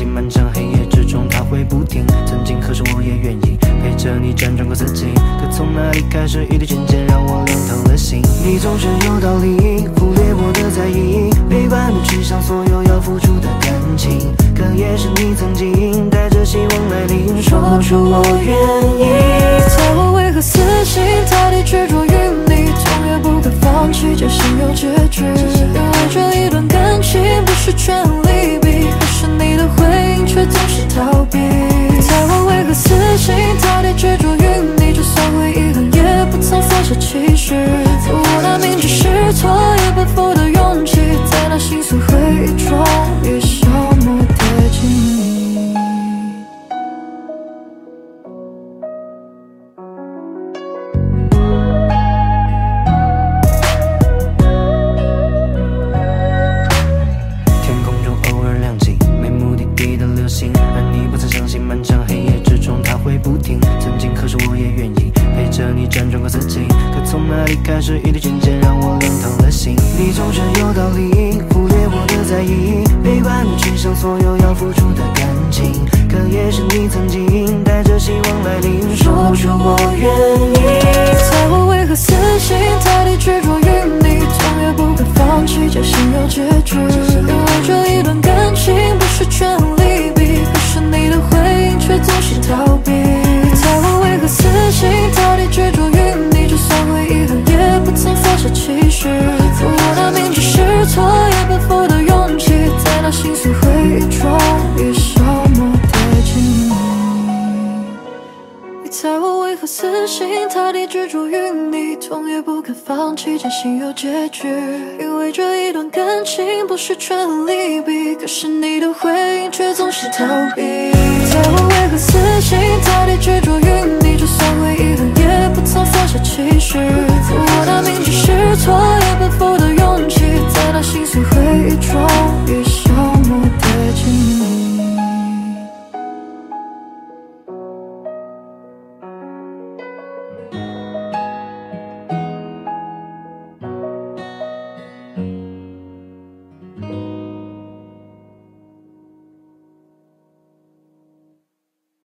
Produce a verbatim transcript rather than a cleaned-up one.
信漫长黑夜之中它会不停。曾经何时我也愿意陪着你辗转过四季，可从哪里开始，一滴渐渐让我凉透了心。你总是有道理，忽略我的在意，陪伴你去想所有要付出的感情，可也是你曾经带着希望来临，说出我愿意。 猜我为何死心塌地执着于你，痛也不可放弃，坚信有结局。因为这一段感情不是全离别，可是你的回应却总是逃避。猜我为何死心塌地执着于你，就算会遗憾也不曾放下期许。我那明知是错也奔赴的勇气，在那心碎回忆中也消磨殆尽。 而你不曾相信漫长黑夜之中它会不停。曾经何时我也愿意陪着你辗转过四季，可从哪里开始，一滴渐渐让我凉透了心。你总是有道理，忽略我的在意，陪伴你去想所有要付出的感情，可也是你曾经带着希望来临，说出我愿意。 猜我为何死心塌地执着于你，痛也不可放弃，坚信有结局。因为这一段感情不是全离别，可是你的回应却总是逃避。猜我为何死心塌地执着于你，就算会遗憾也不曾放下期许。我那明知是错也奔赴的勇气，在那心碎回忆中也消磨殆尽。你猜我为何死心塌地执着于你，痛也不肯放弃，坚信有结局。因为这一段感情不是全离别，可是你的回应却总是逃避。猜我为何死心塌地执着于你，就算会遗憾也不曾放下期许。